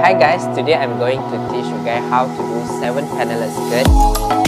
Hi guys, today I'm going to teach you guys how to do 7 panelless skirt.